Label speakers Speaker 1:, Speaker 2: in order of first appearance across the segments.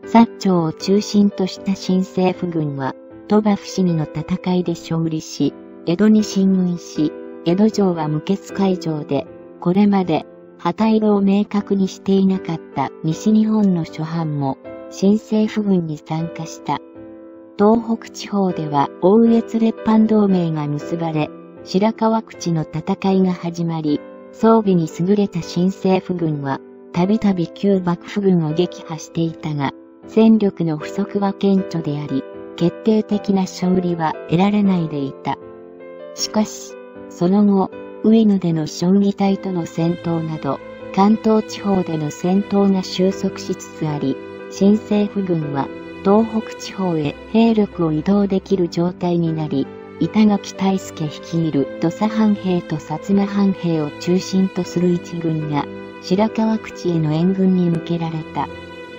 Speaker 1: 薩長を中心とした新政府軍は、鳥羽伏見の戦いで勝利し、江戸に進軍し、江戸城は無血開城で、これまで旗色を明確にしていなかった西日本の諸藩も、新政府軍に参加した。東北地方では奥越列藩同盟が結ばれ、白河口の戦いが始まり、装備に優れた新政府軍は、たびたび旧幕府軍を撃破していたが、戦力の不足は顕著であり、決定的な勝利は得られないでいた。しかし、その後、上野での彰義隊との戦闘など、関東地方での戦闘が収束しつつあり、新政府軍は東北地方へ兵力を移動できる状態になり、板垣退助率いる土佐藩兵と薩摩藩兵を中心とする一軍が白河口への援軍に向けられた。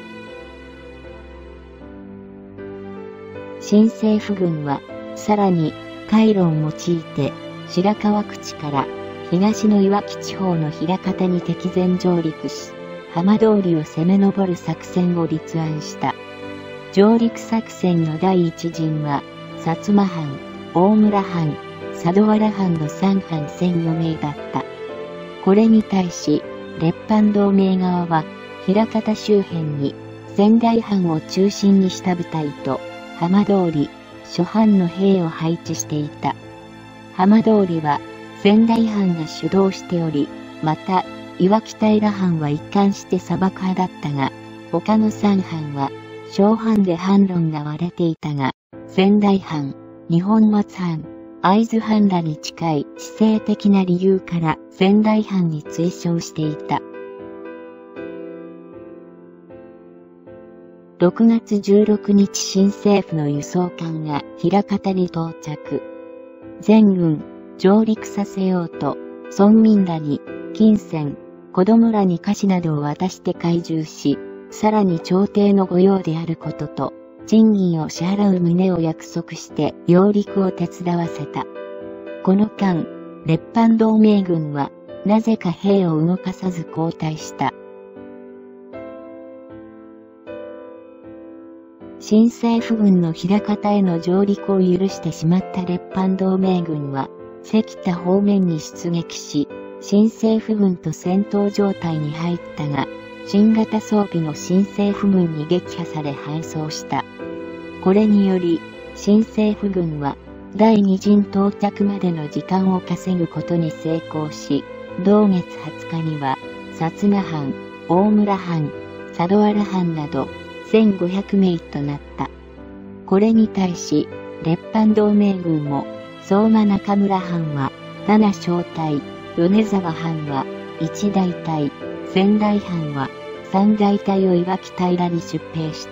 Speaker 1: 新政府軍はさらに海路を用いて白河口から東のいわき地方の枚方に敵前上陸し、浜通りを攻め上る作戦を立案した。上陸作戦の第一陣は薩摩藩、大村藩、佐渡原藩の3藩1004名だった。これに対し、列藩同盟側は、枚方周辺に仙台藩を中心にした部隊と、浜通り、諸藩の兵を配置していた。浜通りは、仙台藩が主導しており、また、岩木平藩は一貫して砂漠派だったが、他の3藩は、小藩で藩論が割れていたが、仙台藩、二本松藩、会津藩らに近い地政的な理由から仙台藩に追奨していた。6月16日新政府の輸送艦が枚方に到着。全軍上陸させようと村民らに金銭、子供らに菓子などを渡して懐柔し、さらに朝廷の御用であることと、賃金を支払う旨を約束して揚陸を手伝わせた。この間、列藩同盟軍はなぜか兵を動かさず後退した。新政府軍の枚方への上陸を許してしまった列藩同盟軍は、関田方面に出撃し、新政府軍と戦闘状態に入ったが、新型装備の新政府軍に撃破され敗走した。これにより、新政府軍は、第二陣到着までの時間を稼ぐことに成功し、同月20日には、薩摩藩、大村藩、佐渡原藩など、1500名となった。これに対し、列藩同盟軍も、相馬中村藩は、7小隊、米沢藩は、1大隊、仙台藩は、3大隊を岩木平に出兵した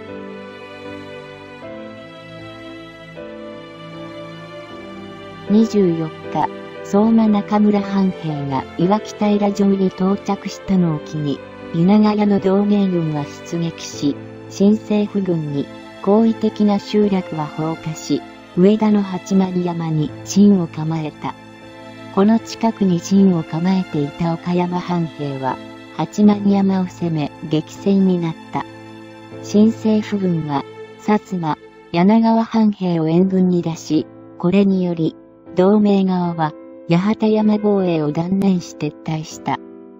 Speaker 1: 。24日、相馬中村藩兵が岩木平城に到着したのを機に、湯長屋の同盟軍は出撃し、新政府軍に好意的な集落は放火し、上田の八幡山に陣を構えた。この近くに陣を構えていた岡山藩兵は、八幡山を攻め激戦になった。新政府軍は、薩摩、柳川藩兵を援軍に出し、これにより、同盟側は、八幡山防衛を断念し撤退した。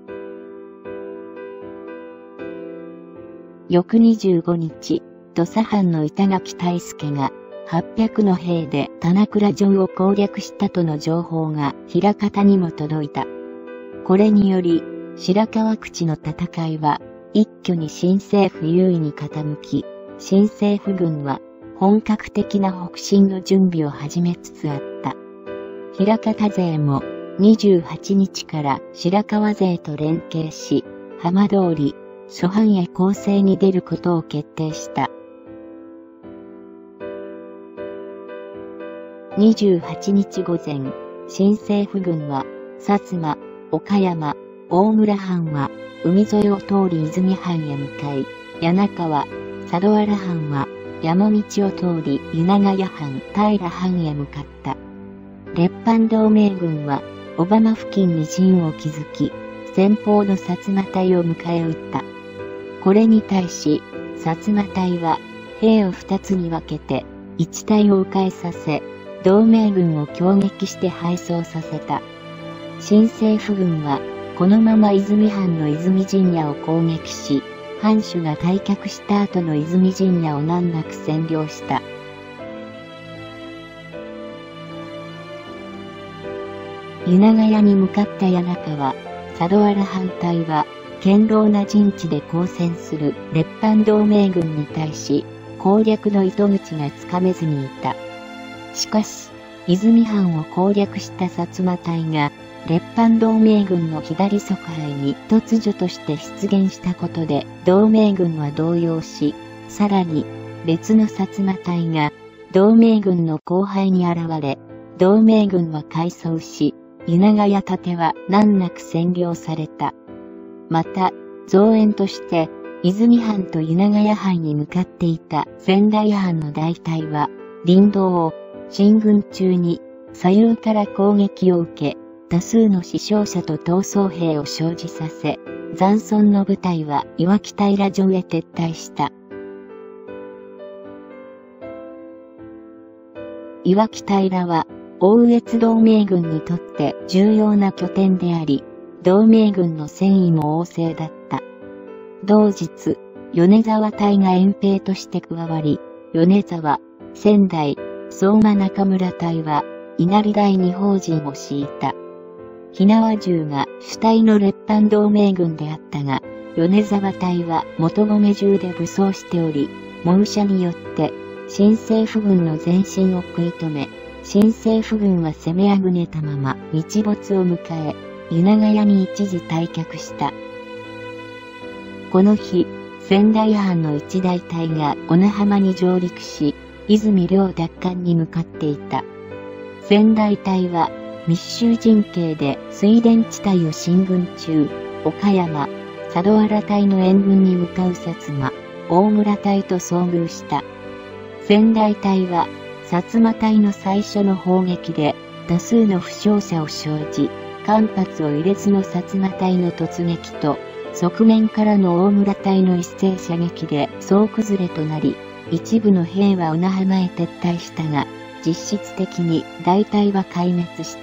Speaker 1: 翌25日、土佐藩の板垣退助が、800の兵で棚倉城を攻略したとの情報が枚方にも届いた。これにより、白河口の戦いは、一挙に新政府優位に傾き、新政府軍は、本格的な北進の準備を始めつつあった。枚方勢も28日から白河勢と連携し、浜通り、諸藩へ攻勢に出ることを決定した。28日午前、新政府軍は、薩摩、岡山、大村藩は、海沿いを通り泉藩へ向かい、柳川、佐渡原藩は、山道を通り湯長屋藩、平藩へ向かった。列藩同盟軍は、小浜付近に陣を築き、先方の薩摩隊を迎え撃った。これに対し、 薩摩隊は兵を2つに分けて1隊を迂回させ、同盟軍を攻撃して敗走させた。新政府軍はこのまま泉藩の泉陣屋を攻撃し、藩主が退却した後の泉陣屋を難なく占領した。湯長屋に向かった谷中は、佐渡原藩隊は、堅牢な陣地で抗戦する列藩同盟軍に対し、攻略の糸口がつかめずにいた。しかし、泉藩を攻略した薩摩隊が、列藩同盟軍の左側背に突如として出現したことで、同盟軍は動揺し、さらに、別の薩摩隊が、同盟軍の後背に現れ、同盟軍は敗走し、湯長屋立は難なく占領された。また、増援として、泉藩と湯長屋藩に向かっていた仙台藩の大隊は、林道を進軍中に左右から攻撃を受け、多数の死傷者と逃走兵を生じさせ、残存の部隊は岩木平城へ撤退した。岩木平は、奥越同盟軍にとって重要な拠点であり、同盟軍の戦意も旺盛だった。同日、米沢隊が遠兵として加わり、米沢、仙台、相馬中村隊は、稲荷台に砲陣を敷いた。火縄銃が主体の列藩同盟軍であったが、米沢隊は元米銃で武装しており、猛射によって、新政府軍の前進を食い止め、新政府軍は攻めあぐねたまま日没を迎え、湯長屋に一時退却した。この日、仙台藩の一大隊が小名浜に上陸し、泉領奪還に向かっていた。仙台隊は密集陣形で水田地帯を進軍中、岡山、佐渡原隊の援軍に向かう薩摩、大村隊と遭遇した。仙台隊は、薩摩隊の最初の砲撃で多数の負傷者を生じ、間髪を入れずの薩摩隊の突撃と、側面からの大村隊の一斉射撃で総崩れとなり、一部の兵は小名浜へ撤退したが、実質的に大隊は壊滅した。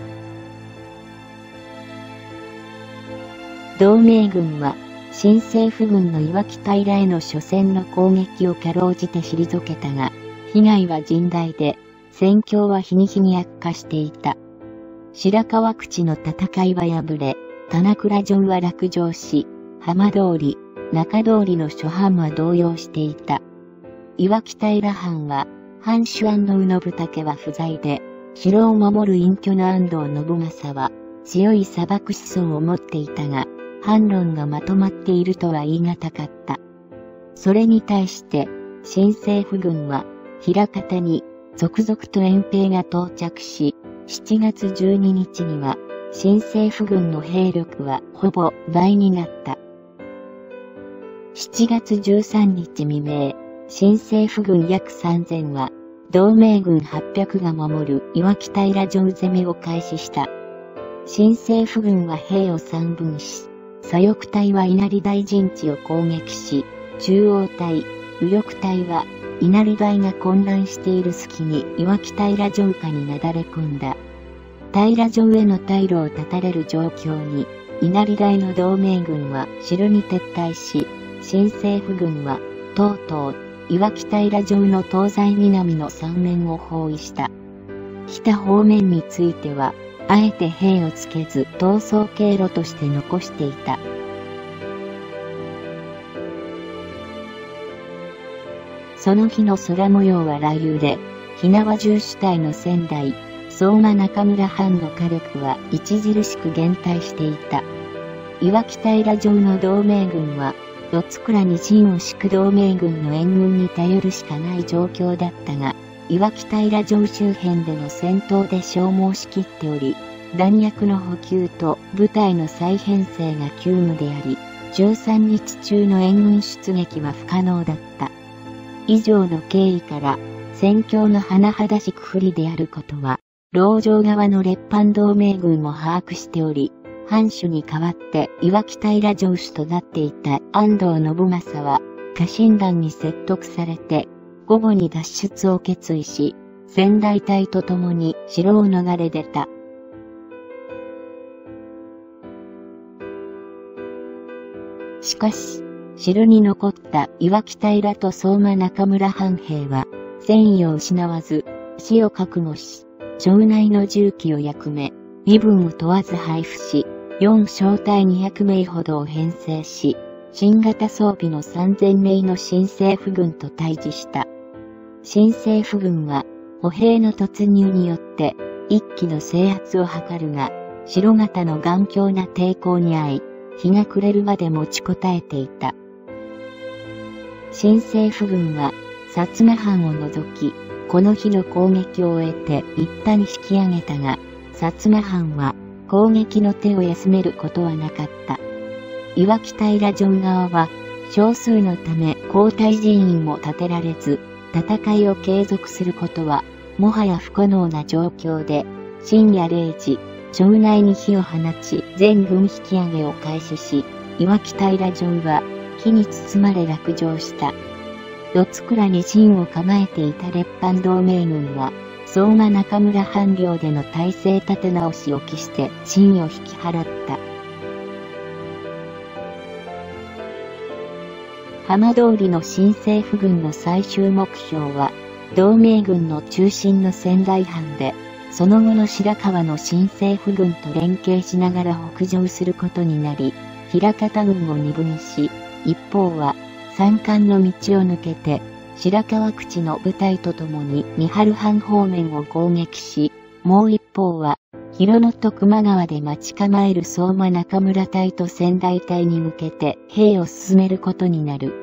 Speaker 1: 同盟軍は、新政府軍の岩木平への初戦の攻撃をかろうじて退けたが、被害は甚大で、戦況は日に日に悪化していた。白川口の戦いは敗れ、棚倉城は落城し、浜通り、中通りの諸藩は動揺していた。岩木平藩は、藩主安野宇信武は不在で、城を守る隠居の安藤信正は、強い裁く思想を持っていたが、反論がまとまっているとは言い難かった。それに対して、新政府軍は、枚方に続々と援兵が到着し、7月12日には、新政府軍の兵力はほぼ倍になった。7月13日未明、新政府軍約3000は、同盟軍800が守る岩木平城攻めを開始した。新政府軍は兵を3分し、左翼隊は稲荷台陣地を攻撃し、中央隊、右翼隊は、稲荷台が混乱している隙に岩木平城下になだれ込んだ。平城への退路を断たれる状況に、稲荷台の同盟軍は城に撤退し、新政府軍は、とうとう、岩木平城の東西南の3面を包囲した。北方面については、あえて兵をつけず逃走経路として残していた。その日の空模様は雷雨で、火縄銃主体の仙台、相馬中村藩の火力は著しく減退していた。岩木平城の同盟軍は、四つ倉に陣を敷く同盟軍の援軍に頼るしかない状況だったが、岩木平城周辺での戦闘で消耗しきっており、弾薬の補給と部隊の再編成が急務であり、13日中の援軍出撃は不可能だった。以上の経緯から、戦況の甚だしく不利であることは、籠城側の列藩同盟軍も把握しており、藩主に代わって岩木平城主となっていた安藤信正は、 家臣団に説得されて、午後に脱出を決意し、仙台隊と共に城を逃れ出た。しかし、城に残った岩木平と相馬中村藩兵は、戦意を失わず、死を覚悟し、城内の重機を役め、身分を問わず配布し、4小隊200名ほどを編成し、新型装備の3000名の新政府軍と対峙した。新政府軍は、歩兵の突入によって、一気の制圧を図るが、城方の頑強な抵抗に遭い、日が暮れるまで持ちこたえていた。新政府軍は、薩摩藩を除き、この日の攻撃を終えて一旦に引き上げたが、薩摩藩は攻撃の手を休めることはなかった。岩木平城側は少数のため交代人員も立てられず、戦いを継続することはもはや不可能な状況で、深夜0時、城内に火を放ち全軍引き上げを開始し、岩木平城は火に包まれ落城した。四つ倉に陣を構えていた列藩同盟軍は、相馬中村藩領での体制立て直しを期して陣を引き払った。浜通りの新政府軍の最終目標は、同盟軍の中心の仙台藩で、その後の白河の新政府軍と連携しながら北上することになり、枚方軍を二分し、一方は、山間の道を抜けて、白河口の部隊と共に三春藩方面を攻撃し、もう一方は、広野と球磨川で待ち構える相馬中村隊と仙台隊に向けて兵を進めることになる。